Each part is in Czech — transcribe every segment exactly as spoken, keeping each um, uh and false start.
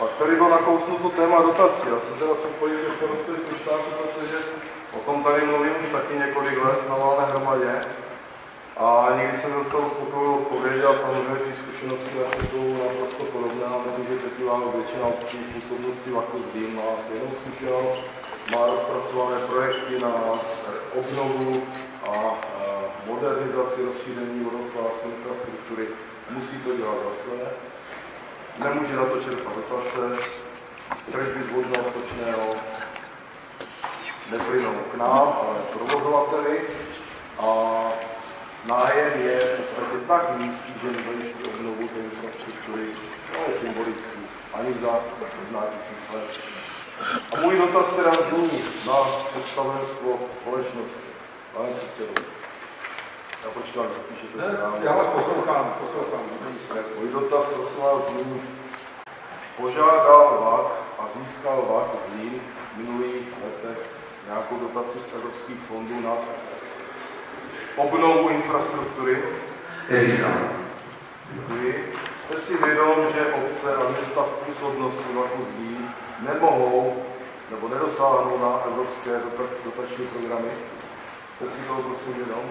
Pak tady bylo nakousnuto téma dotací. Já jsem teda připojil ke starostovi Fryštáku, protože o tom tady mluvím už taky několik let na valné hromadě. A nikdy jsem dostal uspokojivou odpověď a samozřejmě ty zkušenosti naše jsou naprosto podobné. A myslím, že teď vám většina obcí působnosti Vlachu Zlín má stejnou zkušenost, má rozpracované projekty na obnovu a modernizaci, rozšíření vodohospodářské infrastruktury. Musí to dělat za své. Nemůže na to čerpat dotace, tržby z vodného stočného neplynou k nám, ale provozovateli. A nájem je v podstatě tak nízký, že nezajistí obnovu té infrastruktury, ale symbolický, ani za možná tisíc let. A můj dotaz teda zní na představenstvo společnosti. Pane předsedo, já počkám, zapíšete se nám. Já vás poslouchám, poslouchám, není stres. Můj dotaz prosím vás zní, požádal V A K a získal V A K Zlín v minulých letech nějakou dotaci z evropských fondů na obnovu infrastruktury? Nezískal. Děkuji. Jste si vědom, že obce a města v působnosti Vlachu Zlín nemohou nebo nedosáhnou na evropské dotační programy? Jste si toho prosím vědom?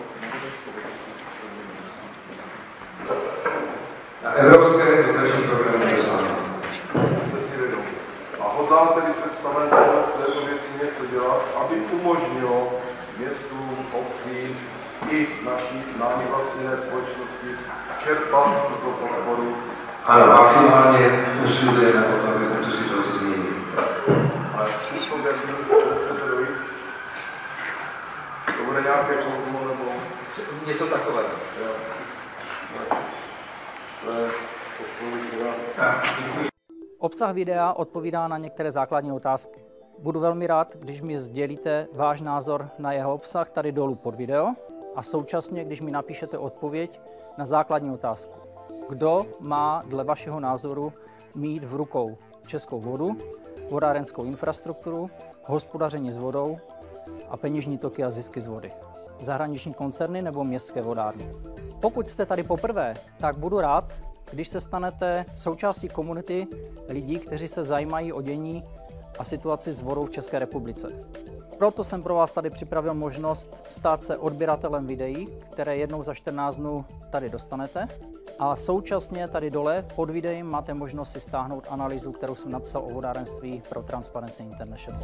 Na evropské dotační programy nedosáhnou. Jste si vědom. A hodlá tedy představenstvo v této věci něco dělat, aby umožnilo městům, obcím i naší námi vlastněné společnosti čerpat tuto podporu. Ano, maximálně usilujeme o to, aby tu situaci změnili. Ale způsob, jak chcete dojít? To bude nějaké kouzlo nebo... Něco takového. Jo. To je odpověď. Obsah videa odpovídá na některé základní otázky. Budu velmi rád, když mi sdělíte váš názor na jeho obsah tady dolů pod video a současně, když mi napíšete odpověď na základní otázku. Kdo má dle vašeho názoru mít v rukou českou vodu, vodárenskou infrastrukturu, hospodaření s vodou a peněžní toky a zisky z vody? Zahraniční koncerny nebo městské vodárny? Pokud jste tady poprvé, tak budu rád, když se stanete součástí komunity lidí, kteří se zajímají o dění a situaci s vodou v České republice. Proto jsem pro vás tady připravil možnost stát se odběratelem videí, které jednou za čtrnáct dnů tady dostanete. A současně tady dole pod videem máte možnost si stáhnout analýzu, kterou jsem napsal o vodárenství pro Transparency International.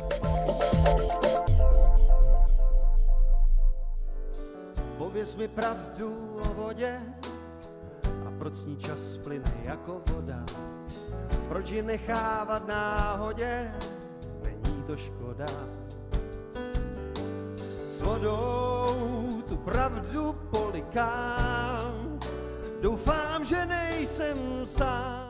Pověz mi pravdu o vodě a proč s ní čas plyne jako voda. Proč ji nechávat náhodě, není to škoda. S vodou tu pravdu polikám, doufám, že nejsem sám.